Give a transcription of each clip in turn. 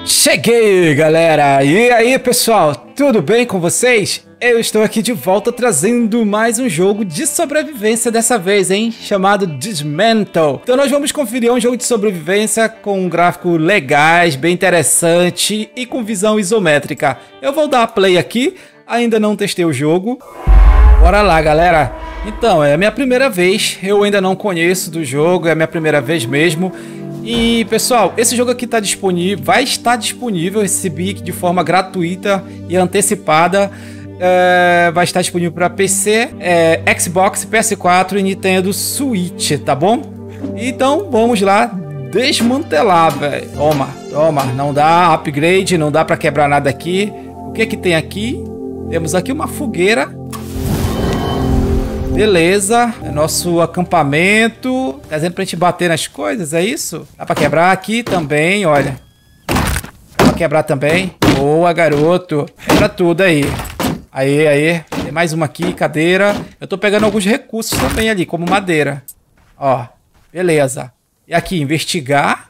Cheguei, galera! E aí, pessoal, tudo bem com vocês? Eu estou aqui de volta trazendo mais um jogo de sobrevivência dessa vez, hein? Chamado Dismantle. Então nós vamos conferir um jogo de sobrevivência com um gráfico legais, bem interessante e com visão isométrica. Eu vou dar play aqui, ainda não testei o jogo. Bora lá, galera! Então, é a minha primeira vez, eu ainda não conheço do jogo, é a minha primeira vez mesmo. E pessoal, esse jogo aqui tá disponível, vai estar disponível, recebi de forma gratuita e antecipada. Vai estar disponível para PC, Xbox, PS4 e Nintendo Switch, tá bom? Então vamos lá desmantelar, velho. Toma, não dá upgrade, não dá para quebrar nada aqui. O que que tem aqui? Temos aqui uma fogueira. Beleza, é nosso acampamento. Tá dizendo pra gente bater nas coisas, é isso? Dá pra quebrar aqui também, olha. Dá pra quebrar também. Boa, garoto. Quebra tudo aí. Aí. Tem mais uma aqui, cadeira. Eu tô pegando alguns recursos também ali, como madeira. Ó, beleza. E aqui, investigar.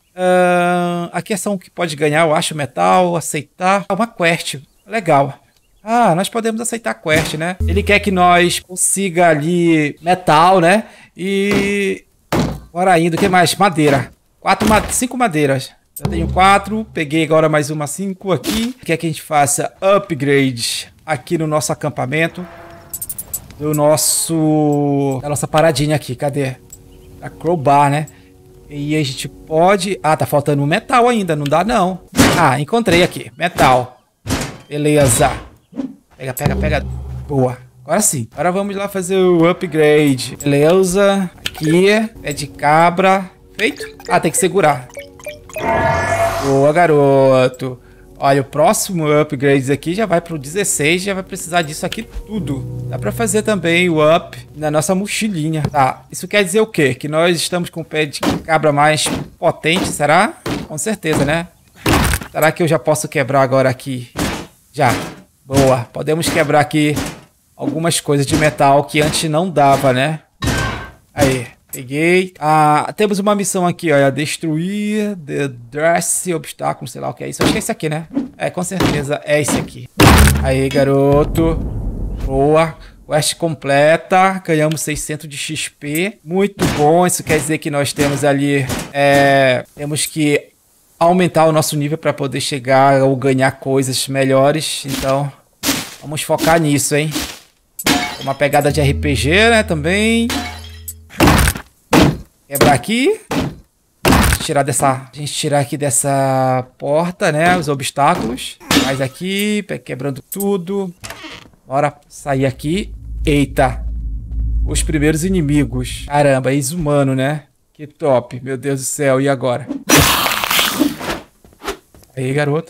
Aqui é só um que pode ganhar, eu acho, metal, aceitar. Uma quest, legal. Ah, nós podemos aceitar a quest, né? Ele quer que nós consiga ali metal, né? E... bora indo, o que mais? Madeira. 5 madeiras. Eu tenho 4, peguei agora mais uma 5 aqui. Quer que a gente faça upgrade aqui no nosso acampamento. Da nossa paradinha aqui, cadê? A crowbar, né? E a gente pode... ah, tá faltando um metal ainda, não dá não. Ah, encontrei aqui, metal. Beleza. Pega. Boa. Agora sim. Agora vamos lá fazer o upgrade. Beleza. Aqui. Pé de cabra. Feito. Ah, tem que segurar. Boa, garoto. Olha, o próximo upgrade aqui já vai pro 16. Já vai precisar disso aqui tudo. Dá pra fazer também o up na nossa mochilinha. Tá. Isso quer dizer o quê? Que nós estamos com o pé de cabra mais potente, será? Com certeza, né? Será que eu já posso quebrar agora aqui? Já. Boa, podemos quebrar aqui algumas coisas de metal que antes não dava, né? Aí, peguei. Ah, temos uma missão aqui, olha. Destruir, dress, obstáculo, sei lá o que é isso. Acho que é esse aqui, né? É, com certeza é esse aqui. Aí, garoto. Boa. Quest completa. Ganhamos 600 de XP. Muito bom. Isso quer dizer que nós temos ali... temos que... aumentar o nosso nível para poder chegar ou ganhar coisas melhores. Então, vamos focar nisso, hein? Uma pegada de RPG, né? Também. Quebrar aqui. A gente tirar aqui dessa porta, né? Os obstáculos. Mais aqui, quebrando tudo. Bora sair aqui. Eita! Os primeiros inimigos. Caramba, ex-humano, né? Que top. Meu Deus do céu. E agora? Aí, garoto.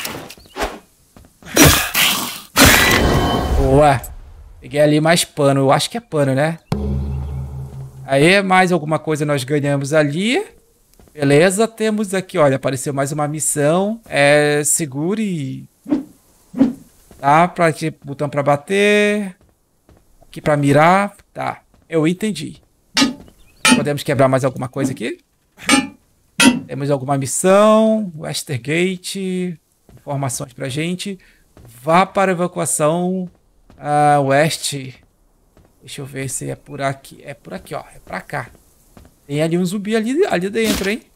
Boa. Peguei ali mais pano. Eu acho que é pano, né? Aí, mais alguma coisa nós ganhamos ali. Beleza. Temos aqui, olha, apareceu mais uma missão. Segure. Tá, botão pra bater. Aqui pra mirar. Tá, eu entendi. Podemos quebrar mais alguma coisa aqui? Temos alguma missão, Westergate, informações pra gente. Vá para a evacuação West. Deixa eu ver se é por aqui. É por aqui, ó. É pra cá. Tem ali um zumbi ali dentro, hein?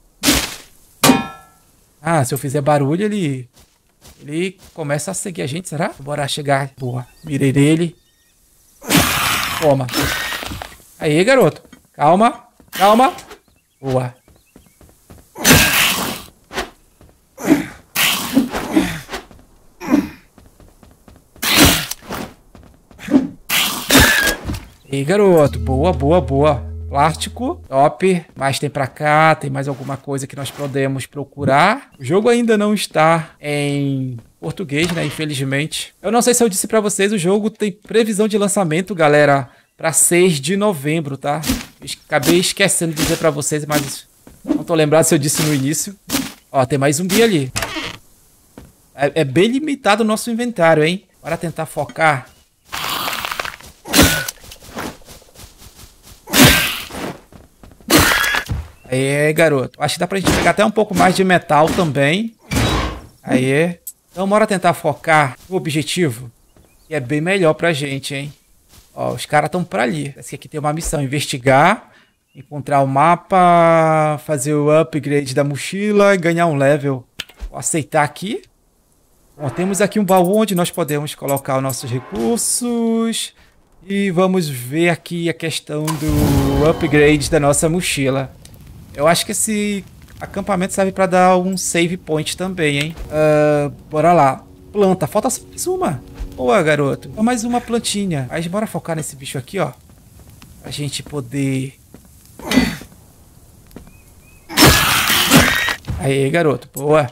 Ah, se eu fizer barulho, ele começa a seguir a gente, será? Bora chegar. Boa. Mirei nele. Toma. Aí, garoto. Calma. Boa. E aí, garoto, boa. Plástico, top. Mas tem pra cá, tem mais alguma coisa que nós podemos procurar. O jogo ainda não está em português, né? Infelizmente. Eu não sei se eu disse pra vocês, o jogo tem previsão de lançamento, galera, pra 6 de novembro, tá? Acabei esquecendo de dizer pra vocês, mas não tô lembrado se eu disse no início. Ó, tem mais zumbi ali. É bem limitado o nosso inventário, hein? Bora tentar focar. Aí, garoto. Acho que dá pra gente pegar até um pouco mais de metal também. Aí. Então bora tentar focar no objetivo. Que é bem melhor pra gente, hein? Ó, os caras estão pra ali. Parece que aqui tem uma missão. Investigar. Encontrar o mapa. Fazer o upgrade da mochila. E ganhar um level. Vou aceitar aqui. Bom, temos aqui um baú onde nós podemos colocar os nossos recursos. E vamos ver aqui a questão do upgrade da nossa mochila. Eu acho que esse acampamento serve para dar um save point também, hein? Bora lá. Planta. Falta só mais uma. Boa, garoto. Só mais uma plantinha. Aí bora focar nesse bicho aqui, ó. Pra gente poder... Aí, garoto. Boa.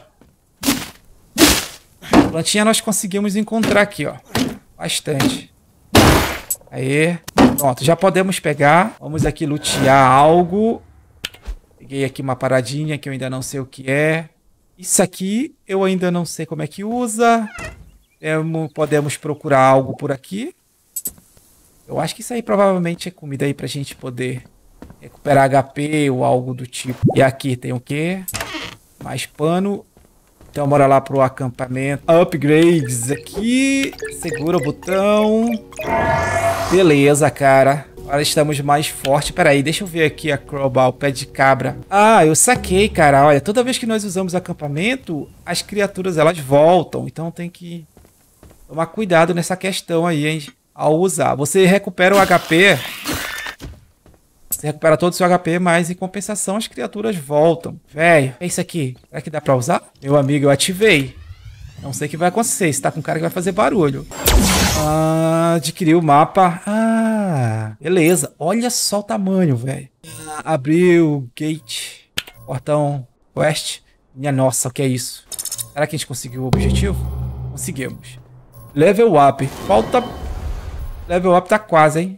Plantinha nós conseguimos encontrar aqui, ó. Bastante. Aí. Pronto, já podemos pegar. Vamos aqui lutear algo. Peguei aqui uma paradinha que eu ainda não sei o que é. Isso aqui eu ainda não sei como é que usa. Podemos procurar algo por aqui. Eu acho que isso aí provavelmente é comida aí pra gente poder recuperar HP ou algo do tipo. E aqui tem o quê? Mais pano. Então bora lá pro acampamento. Upgrades aqui. Segura o botão. Beleza, cara. Agora estamos mais fortes. Pera aí, deixa eu ver aqui a crowbar, o pé de cabra. Ah, eu saquei, cara. Olha, toda vez que nós usamos acampamento, as criaturas, elas voltam. Então tem que tomar cuidado nessa questão aí, hein? Ao usar. Você recupera o HP. Você recupera todo o seu HP, mas em compensação as criaturas voltam. Velho, é isso aqui. Será que dá pra usar? Meu amigo, eu ativei. Não sei o que vai acontecer. Você tá com um cara que vai fazer barulho. Adquiriu o mapa. Beleza. Olha só o tamanho, velho. Abriu gate. Portão West. Minha nossa, o que é isso? Será que a gente conseguiu o objetivo? Conseguimos. Level up. Falta... Level up tá quase, hein?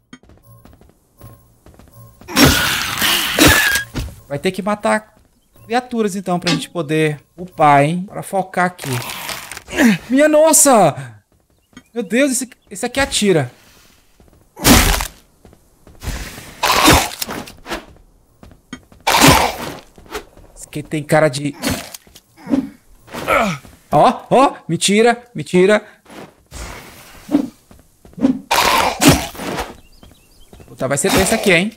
Vai ter que matar criaturas, então, pra gente poder upar, hein? Para focar aqui. Minha nossa! Meu Deus, esse aqui atira. Esse aqui tem cara de... Ó, mentira, mentira. Puta, vai ser tenso aqui, hein?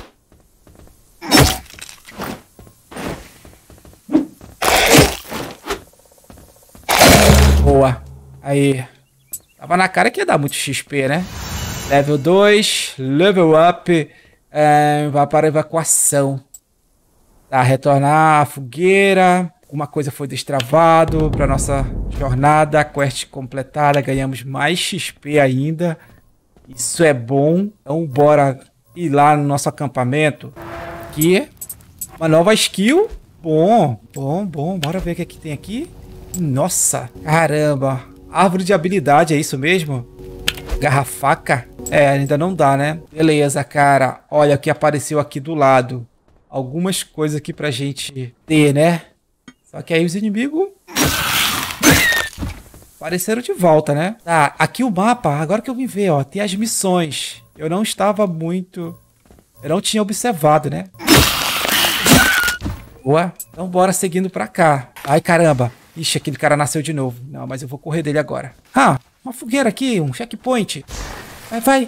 Boa. Aí. Tava na cara que ia dar muito XP, né? Level 2. Level up. Vai para a evacuação. Tá, retornar à fogueira. Uma coisa foi destravado para nossa jornada. Quest completada. Ganhamos mais XP ainda. Isso é bom. Então bora ir lá no nosso acampamento. Aqui. Uma nova skill. Bom. Bora ver o que é que tem aqui. Nossa, caramba. Árvore de habilidade, é isso mesmo? Garrafaca? Ainda não dá, né? Beleza, cara. Olha o que apareceu aqui do lado. Algumas coisas aqui pra gente ter, né? Só que aí os inimigos apareceram de volta, né? Tá, aqui o mapa, agora que eu vim ver, ó. Tem as missões. Eu não estava muito... Eu não tinha observado, né? Boa. Então bora seguindo pra cá. Ai, caramba. Ixi, aquele cara nasceu de novo. Não, mas eu vou correr dele agora. Uma fogueira aqui, um checkpoint. Vai.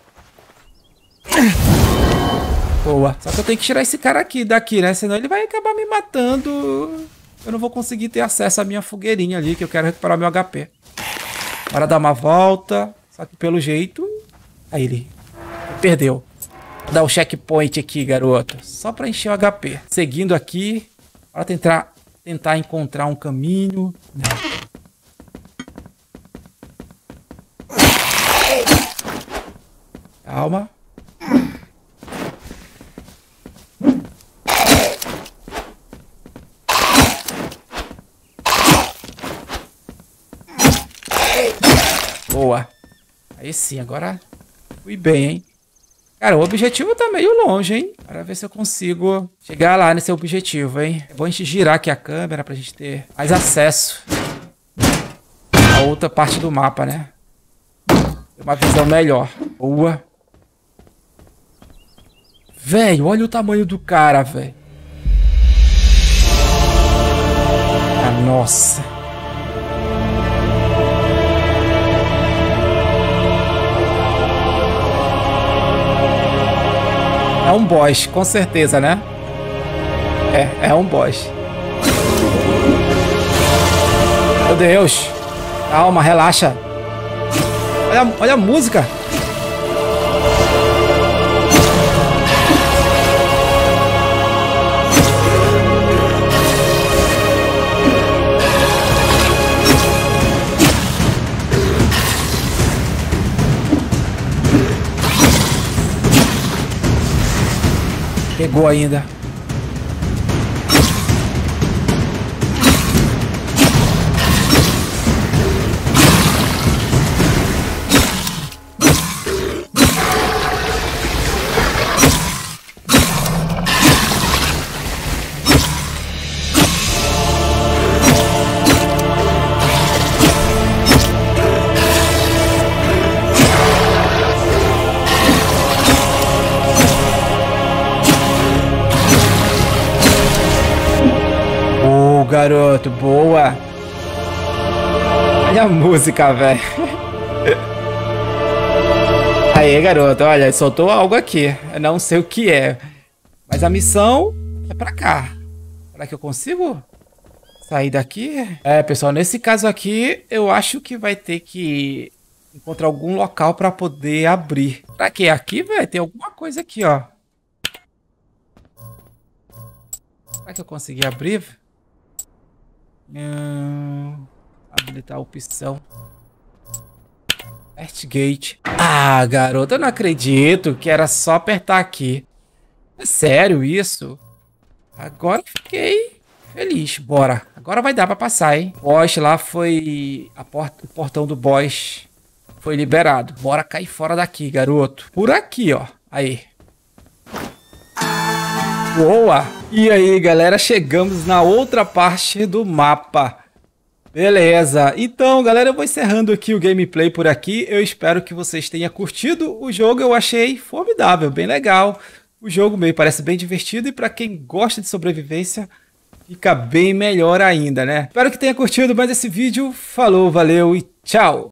Boa. Só que eu tenho que tirar esse cara daqui, né? Senão ele vai acabar me matando. Eu não vou conseguir ter acesso à minha fogueirinha ali, que eu quero recuperar meu HP. Bora dar uma volta. Só que pelo jeito... Aí ele perdeu. Vou dar o checkpoint aqui, garoto. Só pra encher o HP. Seguindo aqui. Bora tentar encontrar um caminho. Calma. Boa. Aí sim, agora fui bem, hein? Cara, o objetivo tá meio longe, hein? Para ver se eu consigo chegar lá nesse objetivo, hein? É bom a gente girar aqui a câmera pra gente ter mais acesso a outra parte do mapa, né? Ter uma visão melhor. Boa. Velho, olha o tamanho do cara, velho. Nossa. um boss, com certeza, né? É um boss. Meu Deus. Calma, relaxa. Olha a música. Pegou ainda. Garoto, boa. Olha a música, velho. Aí, garoto, olha, soltou algo aqui. Eu não sei o que é. Mas a missão é pra cá. Será que eu consigo sair daqui? É, pessoal, nesse caso aqui, eu acho que vai ter que encontrar algum local pra poder abrir. Será que é aqui, velho? Tem alguma coisa aqui, ó. Será que eu consegui abrir? Habilitar a opção Gate. Ah, garoto, eu não acredito que era só apertar aqui. É sério isso? Agora fiquei feliz. Bora. Agora vai dar pra passar, hein? O boss lá foi... O portão do boss foi liberado. Bora cair fora daqui, garoto. Por aqui, ó. Aí. Boa! E aí, galera, chegamos na outra parte do mapa. Beleza. Então, galera, eu vou encerrando aqui o gameplay por aqui. Eu espero que vocês tenham curtido o jogo. Eu achei formidável, bem legal. O jogo meio parece bem divertido e para quem gosta de sobrevivência, fica bem melhor ainda, né? Espero que tenha curtido mais esse vídeo. Falou, valeu e tchau!